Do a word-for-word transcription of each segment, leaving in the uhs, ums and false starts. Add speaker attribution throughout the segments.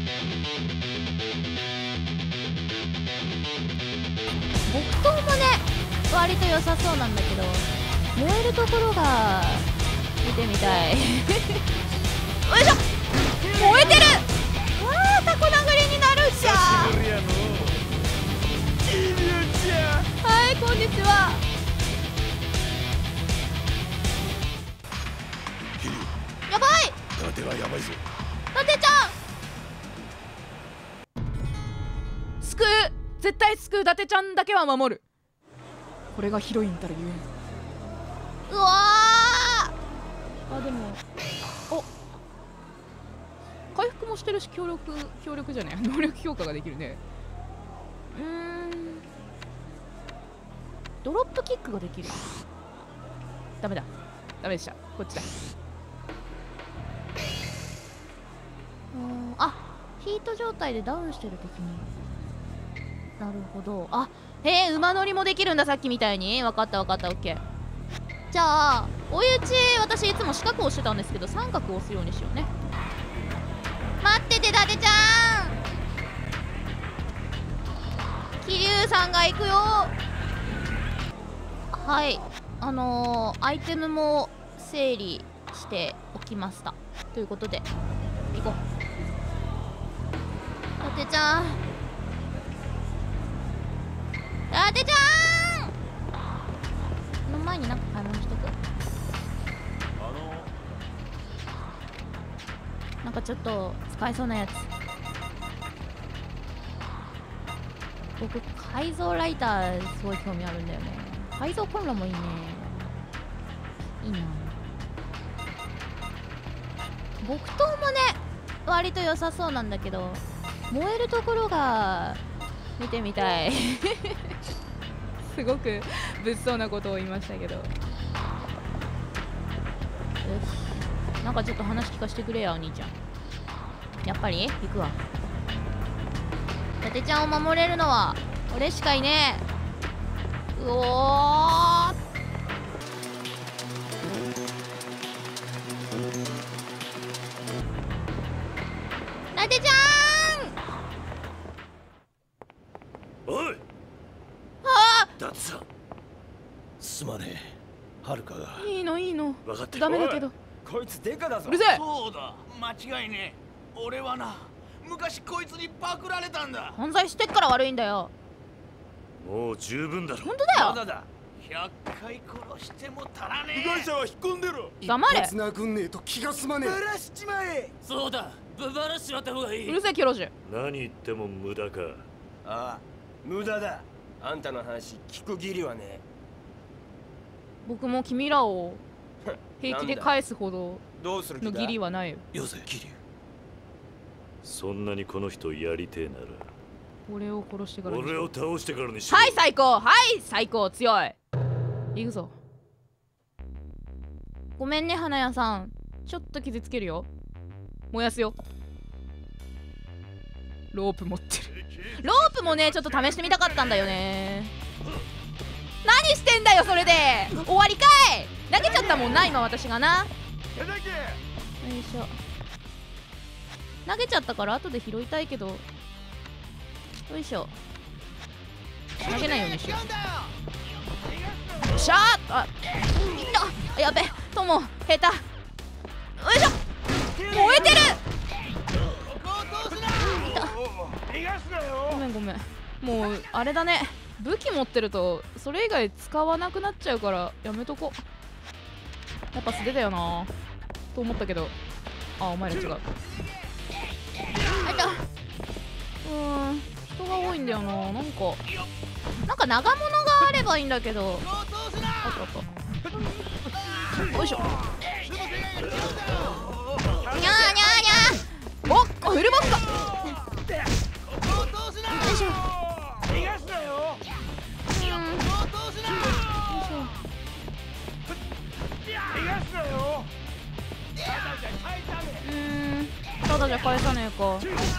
Speaker 1: 木刀もね割と良さそうなんだけど、燃えるところが見てみたいよいしょ、燃えてる。わあ、タコ殴りになるじゃん。はい、こんにちは。やばい、
Speaker 2: 伊達はやばいぞ。
Speaker 1: 伊達ちゃん救う、絶対救う。伊達ちゃんだけは守る。これがヒロインたるゆえん。うわー、あ、でもお回復もしてるし、協力協力じゃねえ能力評価ができるね。うーん、ドロップキックができる。ダメだダメでした、こっちだ。うーん、あ、ヒート状態でダウンしてる時に。なるほど。あ、へえ、馬乗りもできるんだ、さっきみたいに。分かった分かった、オッケー。じゃあ追い打ち、私いつも四角を押してたんですけど、三角を押すようにしようね。待ってて、伊達ちゃん。桐生さんが行くよ。はい、あのー、アイテムも整理しておきましたということで行こう。伊達ちゃん、伊達ちゃん。その前になんか買い物しとく。なんかちょっと使えそうなやつ。僕改造ライターすごい興味あるんだよね。改造コンロもいいね。いいな。木刀もね割と良さそうなんだけど、燃えるところが見てみたいすごく物騒なことを言いましたけど、よし、なんかちょっと話聞かせてくれや、お兄ちゃん。やっぱり行くわ。伊達ちゃんを守れるのは俺しかいねえ。うおー、伊達ちゃん。
Speaker 2: おい、
Speaker 1: あ
Speaker 2: 伊達さん、すまねえ。はるかが。
Speaker 1: あ、いいのいいの、
Speaker 2: 分かってる。
Speaker 1: ダメだけど。
Speaker 3: こいつデカだぞ。
Speaker 1: うるせえ。
Speaker 4: そうだ、間違いねえ。俺はな、昔こいつにパクられたんだ。
Speaker 1: 犯罪してっから悪いんだよ。
Speaker 2: もう十分だろ。
Speaker 1: 本当だよ。
Speaker 3: まだだ。
Speaker 4: ひゃっかい殺しても足らねえ。
Speaker 2: 被害者は引っ込んでろ。
Speaker 1: 黙れ。
Speaker 2: 一発殴んねえと気が済まね
Speaker 4: バラしちまえ。
Speaker 3: そうだ、ぶばらしちまった方がいい。
Speaker 1: うるせえキョロジュ。
Speaker 2: え。何言っても無駄か。
Speaker 3: ああ、無駄だ。あんたの話聞く義理はね。
Speaker 1: 僕も君らを平気で返すほど
Speaker 3: どうする気だ。
Speaker 1: の義理はないよ。
Speaker 2: よせ、桐生。そんなにこの人やりてえなら
Speaker 1: 俺を殺してからにし
Speaker 2: 俺
Speaker 1: ろ。
Speaker 2: を倒してからにしろ。
Speaker 1: はい、最高。はい最高、強い。行くぞ。ごめんね花屋さん、ちょっと傷つけるよ。燃やすよ。ロープ持ってる。ロープもねちょっと試してみたかったんだよね。何してんだよそれで。終わりかい。投げちゃったもんな今私がな。よいしょ、投げちゃったから後で拾いたいけど、よいしょ、投げないようにしよう。シャーッ、あ、いった、やべ、友下手。よいしょ、燃えてる。いた、ごめんごめん。もうあれだね、武器持ってるとそれ以外使わなくなっちゃうからやめとこ。やっぱ素手だよなと思ったけど、あ、お前ら違う。あいた。うーん、人が多いんだよな。なんかなんか長物があればいいんだけど。あったあった。よいしょ。にゃーにゃーにゃー。おっ、フルボッコ。よいしょ。
Speaker 4: 逃がすなよ。
Speaker 1: うん、よいしょ。
Speaker 4: 逃がすなよ。
Speaker 1: うーん、ただじゃ返さねえか。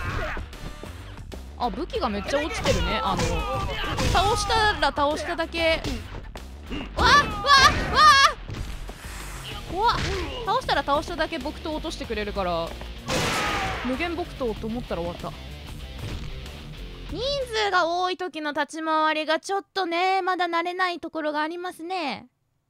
Speaker 1: あ、武器がめっちゃ落ちてるね。あの倒したら倒しただけ。わあわあわあ、怖っ。倒したら倒しただけ僕と落としてくれるから無限木刀と思ったら終わった。人数が多い時の立ち回りがちょっとね、まだ慣れないところがありますね。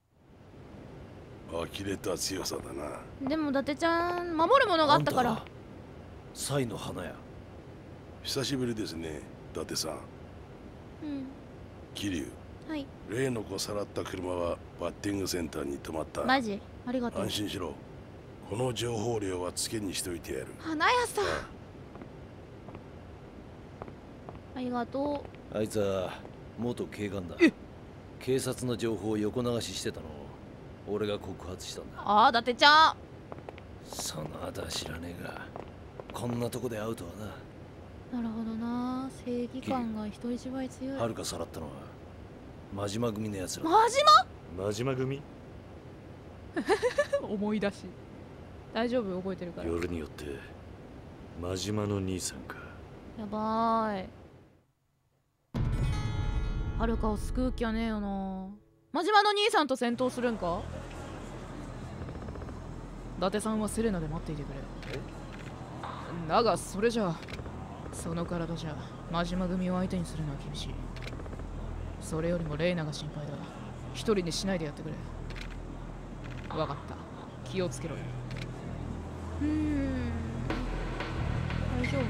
Speaker 5: 呆れた強さだな。
Speaker 1: でも伊達ちゃん守るものがあったから。
Speaker 6: サイの花や。
Speaker 5: 久しぶりですね、伊達さん。
Speaker 1: うん。
Speaker 5: 桐生。
Speaker 1: はい。
Speaker 5: 例の子さらった車はバッティングセンターに止まった。
Speaker 1: マジありがとう。
Speaker 5: 安心しろ。この情報量はつけにしといてやる。
Speaker 1: 花屋さん、ありがと
Speaker 6: う。あいつは元警官だ。警察の情報を横流ししてたのを俺が告発したんだ。
Speaker 1: ああ、伊達ちゃん。
Speaker 6: そのあとは知らねえが、こんなとこで会うとは
Speaker 1: な。なるほどな。正義感が人一倍強い。
Speaker 6: はるかさらったのは真島組のやつら。
Speaker 1: 真
Speaker 2: 島真島組
Speaker 1: 思い出し。大丈夫、覚えてるから。
Speaker 2: 夜によって真島の兄さんか。
Speaker 1: やばーい。はるかを救う気はねえよな。真島の兄さんと戦闘するんか。伊達さんはセレナで待っていてくれ。だがそれじゃその体じゃ真島組を相手にするのは厳しい。それよりもレイナが心配だ。一人にしないでやってくれ。わかった、気をつけろよ。うーん、大丈夫か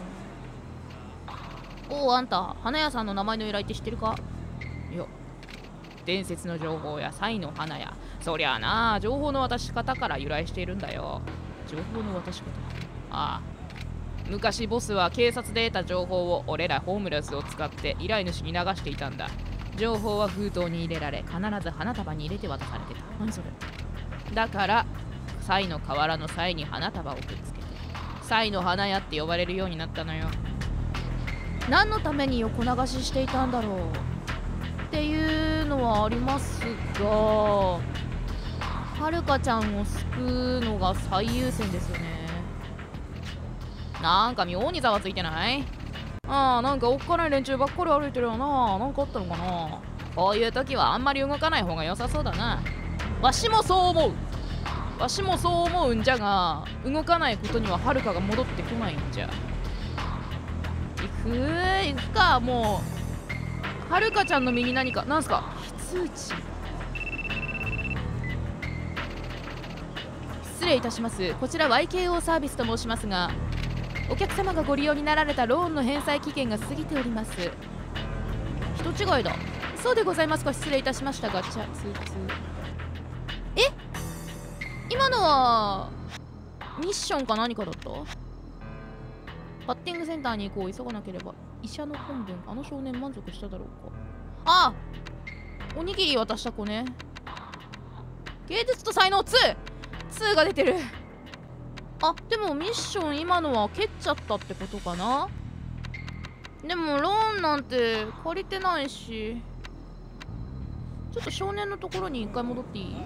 Speaker 1: な。おお、あんた花屋さんの名前の由来って知ってるか。いや、伝説の情報やサイの花屋、そりゃあな、情報の渡し方から由来しているんだよ。情報の渡し方。ああ、昔ボスは警察で得た情報を俺らホームレスを使って依頼主に流していたんだ。情報は封筒に入れられ、必ず花束に入れて渡されてた。何それ。だからサイの河原のサイに花束をくっつけてサイの花屋って呼ばれるようになったのよ。何のために横流ししていたんだろうっていうのはありますが、はるかちゃんを救うのが最優先ですよね。なんか妙にざわついてない？ああ、なんかおっかない連中ばっかり歩いてるよな。なんかあったのかな。こういう時はあんまり動かない方が良さそうだな。わしもそう思う。わしもそう思うんじゃが、動かないことにははるかが戻ってこないんじゃ。行くー、行くか。もうはるかちゃんの身に何か。なんすか、非通知。失礼いたします。こちら ワイケーオー サービスと申しますが、お客様がご利用になられたローンの返済期限が過ぎております。人違いだ。そうでございますか。失礼いたしました。ガチャ通知。え、今のはミッションか何かだった。バッティングセンターに行こう。急がなければ。医者の本文。あの少年満足しただろうか。ああ、おにぎり渡した子ね。芸術と才能 ツー ツー が出てる。あ、でもミッション今のは蹴っちゃったってことかな。でもローンなんて借りてないし、ちょっと少年のところに一回戻っていい？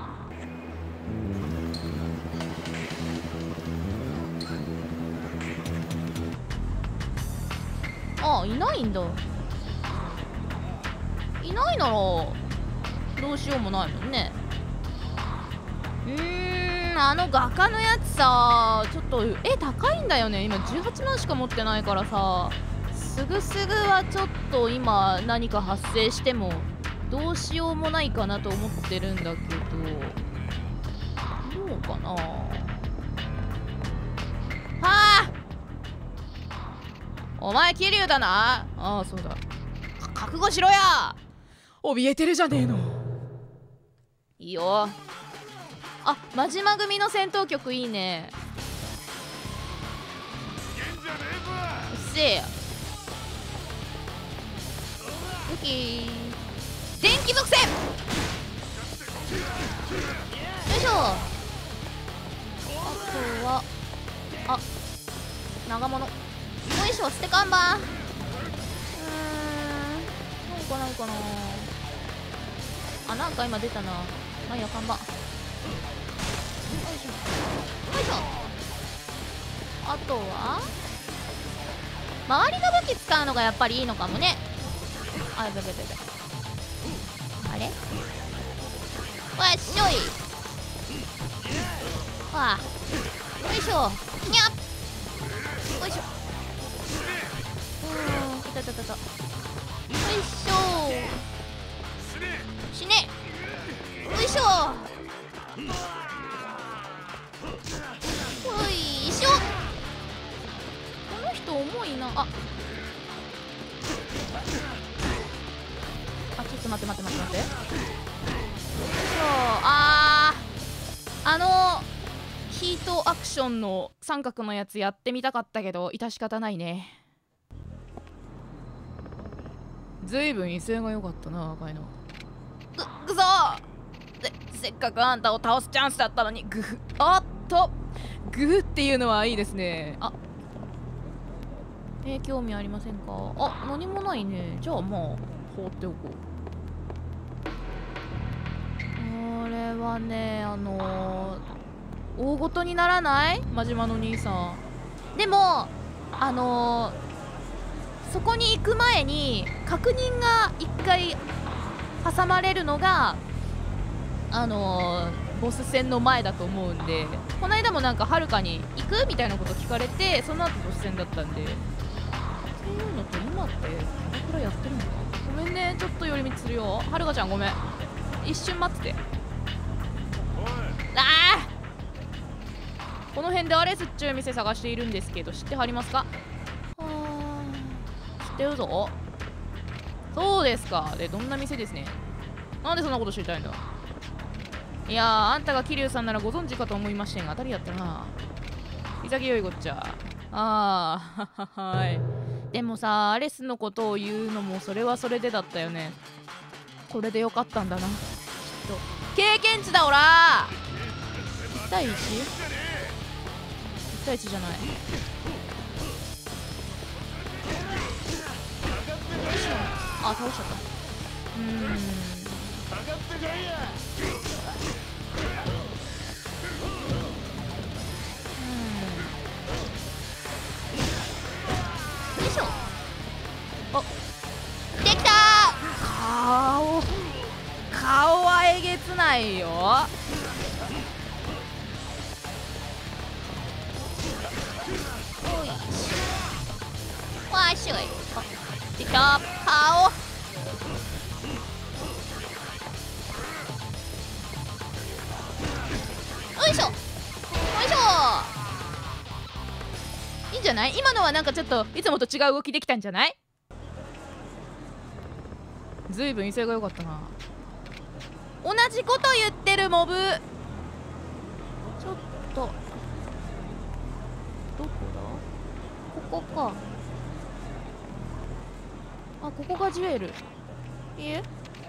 Speaker 1: あ、いないんだ。いないならどうしようもないもんね。うーん、あの画家のやつさ、ちょっと絵高いんだよね。今じゅうはちまんしか持ってないからさ、すぐすぐはちょっと今何か発生してもどうしようもないかなと思ってるんだけど、どうかな。はあ、お前桐生だな。ああ、そうだ。覚悟しろや。怯えてるじゃねえの。いいよ。あ、真島組の戦闘曲いいね。うっせえや。武器電気属性。よいしょ。あとはあ、長物。よいしょ、捨て看板。うーん、何かないかな。あ、なんか今出たな。まあいいや、看板。よいしょよいしょ。あとは周りの武器使うのがやっぱりいいのかもね。あ、べべべべ。あれ、わっしょい。わあ、よいしょ。にゃっ。 ぽいな。ああ、ちょっと待って待って待って待って。そう、あーあのヒートアクションの三角のやつやってみたかったけど致し方ないね。ずいぶん威勢が良かったな赤いの。くくそー、せせっかくあんたを倒すチャンスだったのに。グフ、おっとグフっていうのはいいですね。あえー、興味ありませんか。あ、何もないね。じゃあまあ放っておこう。これはね、あのー、大ごとにならない真島の兄さん。でもあのー、そこに行く前に確認が一回挟まれるのがあのー、ボス戦の前だと思うんで、この間もなんかはるかに行くみたいなこと聞かれて、その後ボス戦だったんで、っていうのと今ってどれくらいやってるのか。ごめんね、ちょっと寄り道するよ。はるかちゃんごめん、一瞬待ってて。あー、この辺でアレスっちゅう店探しているんですけど、知ってはりますか。あー、知ってるぞ。そうですか。で、どんな店ですね。なんでそんなこと知りたいんだ。いやー、あんたが桐生さんならご存知かと思いましてんが、当たりやったな。潔いごっちゃ。あーはい。でもさ、アレスのことを言うのもそれはそれでだったよね。これでよかったんだな、きっと。経験値だ、おらー。いち対 いち？ いち 対いちじゃない。あ、倒しちゃった。うーん、よいしょ。お、できたー。顔顔はえげつないよ。おいしょ、わいしょい。あ、できた。顔よいしょよいしょ。いいんじゃない。今のはなんかちょっといつもと違う動きできたんじゃない。ずいぶん威勢が良かったな。同じこと言ってるモブ。ちょっとどこだ、ここか。あ、ここがジュエル。いえ、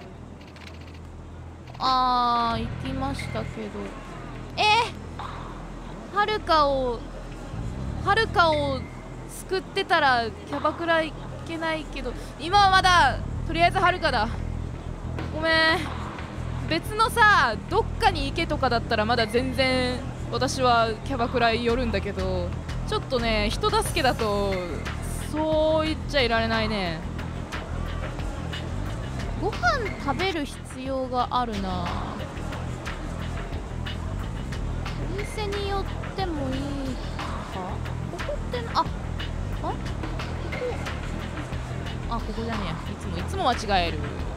Speaker 1: あー、行きましたけど、えー、はるかをはるかを救ってたらキャバクラ行けないけど、今はまだとりあえずはるかだ。ごめん、別のさどっかに行けとかだったらまだ全然私はキャバクラ寄るんだけど、ちょっとね人助けだとそう言っちゃいられないね。ご飯食べる必要があるな。お店によってもいいか。ここってああここあここじゃねえや。いつもいつも間違える。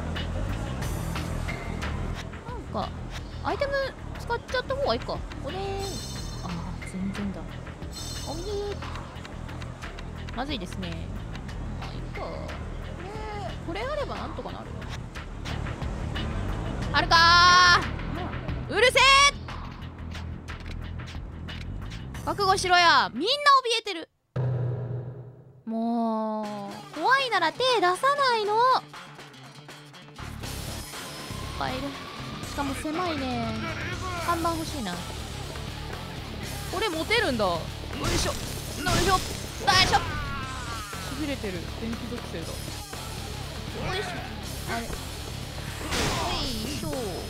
Speaker 1: なんかアイテム使っちゃった方がいいか。これあー全然だ。お水まずいですね。まあいいか。これこれあればなんとかなる。はるかーうるせー覚悟しろや。みんな怯えてる。もう怖いなら手出さないの。いっぱいいる。しかも狭いね。看板欲しいな。これ持てるんだ。よいしょよいしょよいしょ。しびれてる。電気属性だ。よいしょ。あれよいしょ。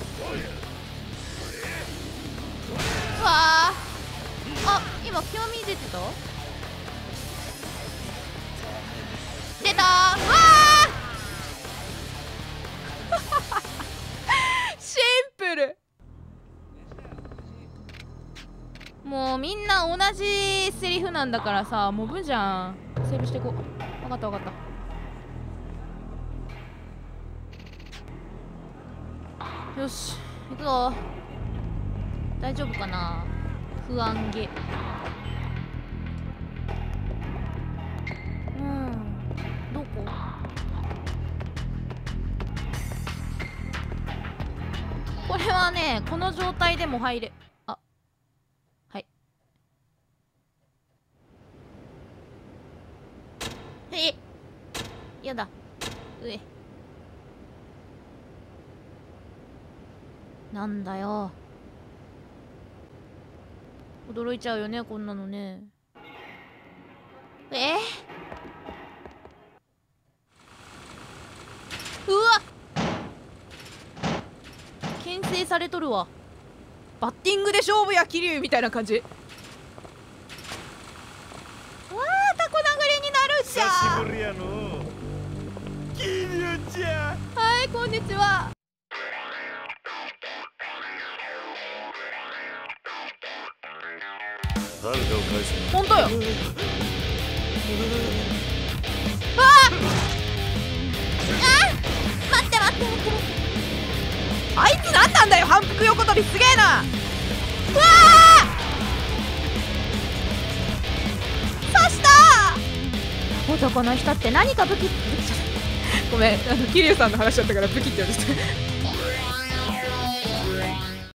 Speaker 1: うわああ、今極み出てた出たー。わーシンプル。もうみんな同じセリフなんだからさ、モブじゃん。セーブしていこう。分かった分かった。よし行くぞ。大丈夫かな。不安げ。 ねこの状態でも入れ、あ、はい。えっ、やだ、うえ、なんだよ、驚いちゃうよねこんなのね。えー、うわっ、牽制されとるわ。バッティングで勝負や桐生みたいな感じ。わあ、タコ殴りになるじゃん。
Speaker 2: 久しぶりやの桐生ちゃん。
Speaker 1: はい、こんにちは。
Speaker 2: はるかを返せ。
Speaker 1: ほんとよ。ああ、待って待って待って待って。あいつ何なんだよ、反復横跳びすげえな。うわあ、刺した。男の人って何か武器、武器じゃない、ごめん、あの桐生さんの話だったから武器って言われて